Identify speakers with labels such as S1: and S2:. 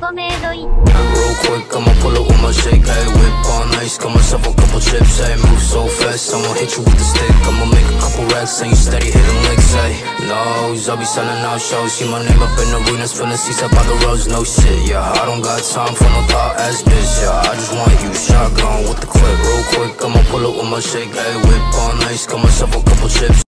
S1: ゴメイドイ
S2: Real quick, I'ma pull up with my shake, ayy. Whip on ice, got myself a couple chips, ayy. Move so fast, I'ma hit you with the stick. I'ma make a couple racks, and you steady hitting licks, ayy. Nose, I'll be selling out shows. See my name up in arenas, filling seats up by the roads, no shit, yeah. I don't got time for no thought ass bitch, yeah. I just want you shotgun with the clip. Real quick, I'ma pull up with my shake, ayy. Whip on ice, got myself a couple chips.